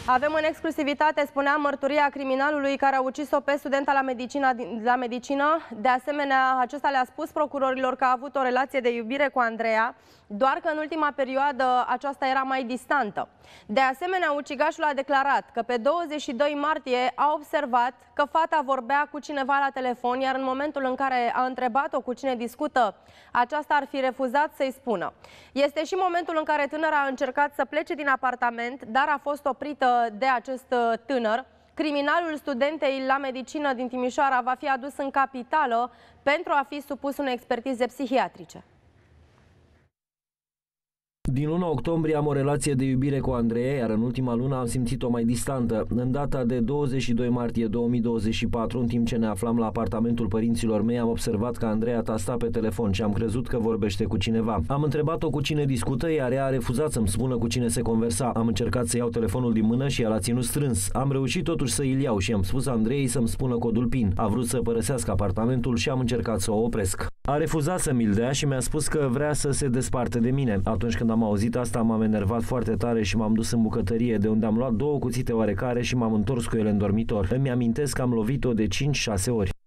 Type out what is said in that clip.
Avem în exclusivitate, spuneam, mărturia criminalului care a ucis-o pe studenta la medicină. De asemenea, acesta le-a spus procurorilor că a avut o relație de iubire cu Andreea, doar că în ultima perioadă aceasta era mai distantă. De asemenea, ucigașul a declarat că pe 22 martie a observat că fata vorbea cu cineva la telefon, iar în momentul în care a întrebat-o cu cine discută, aceasta ar fi refuzat să-i spună. Este și momentul în care tânăra a încercat să plece din apartament, dar a fost oprită de acest tânăr. Criminalul studentei la medicină din Timișoara va fi adus în capitală pentru a fi supus unei expertize psihiatrice. Din luna octombrie am o relație de iubire cu Andreea, iar în ultima lună am simțit-o mai distantă. În data de 22 martie 2024, în timp ce ne aflam la apartamentul părinților mei, am observat că Andreea tasta pe telefon și am crezut că vorbește cu cineva. Am întrebat-o cu cine discută, iar ea a refuzat să-mi spună cu cine se conversa. Am încercat să iau telefonul din mână și ea l-a ținut strâns. Am reușit totuși să îl iau și am spus Andreei să-mi spună codul PIN. A vrut să părăsească apartamentul și am încercat să o opresc. A refuzat să mi-l dea și mi-a spus că vrea să se desparte de mine. Atunci când am auzit asta, m-am enervat foarte tare și m-am dus în bucătărie, de unde am luat 2 cuțite oarecare și m-am întors cu ele în dormitor. Îmi amintesc că am lovit-o de 5-6 ori.